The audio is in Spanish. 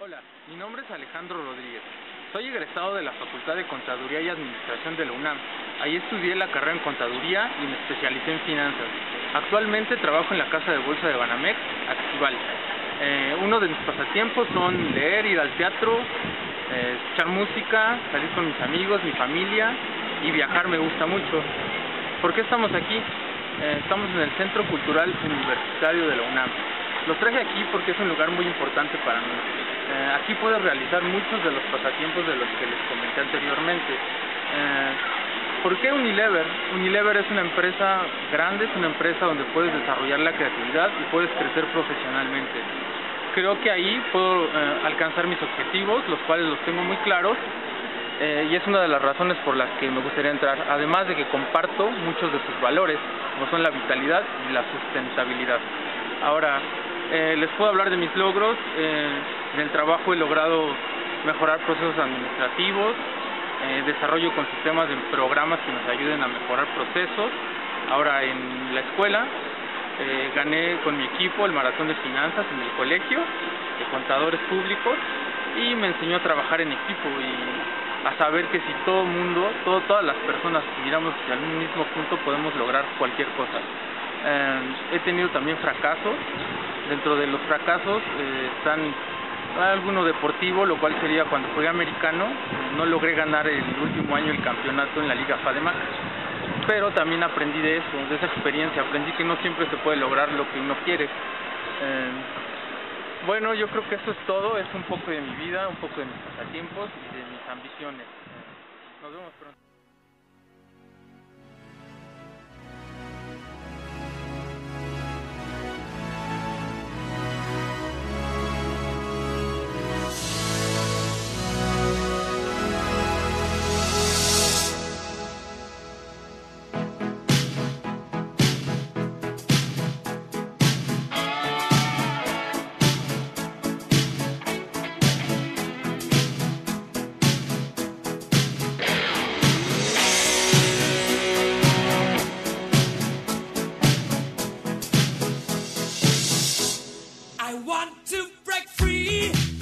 Hola, mi nombre es Alejandro Rodríguez. Soy egresado de la Facultad de Contaduría y Administración de la UNAM. Ahí estudié la carrera en Contaduría y me especialicé en finanzas. Actualmente trabajo en la Casa de Bolsa de Banamex, Actival. Uno de mis pasatiempos son leer, ir al teatro, escuchar música, salir con mis amigos, mi familia y viajar me gusta mucho. ¿Por qué estamos aquí? Estamos en el Centro Cultural Universitario de la UNAM. Los traje aquí porque es un lugar muy importante para mí. Aquí puedo realizar muchos de los pasatiempos de los que les comenté anteriormente. ¿Por qué Unilever? Unilever es una empresa grande, es una empresa donde puedes desarrollar la creatividad y puedes crecer profesionalmente. Creo que ahí puedo alcanzar mis objetivos, los cuales los tengo muy claros, y es una de las razones por las que me gustaría entrar, además de que comparto muchos de sus valores, como son la vitalidad y la sustentabilidad. Ahora, les puedo hablar de mis logros. En el trabajo he logrado mejorar procesos administrativos, desarrollo con sistemas de programas que nos ayuden a mejorar procesos. Ahora en la escuela gané con mi equipo el maratón de finanzas en el colegio de contadores públicos y me enseñó a trabajar en equipo y a saber que si todo el mundo, todas las personas estuviéramos en un mismo punto podemos lograr cualquier cosa. He tenido también fracasos. Dentro de los fracasos están alguno deportivo, lo cual sería cuando jugué americano. No logré ganar el último año el campeonato en la Liga FADEMAC, pero también aprendí de eso, de esa experiencia. Aprendí que no siempre se puede lograr lo que uno quiere. Bueno, yo creo que eso es todo. Es un poco de mi vida, un poco de mis pasatiempos y de mis ambiciones. Nos vemos pronto. I want to break free.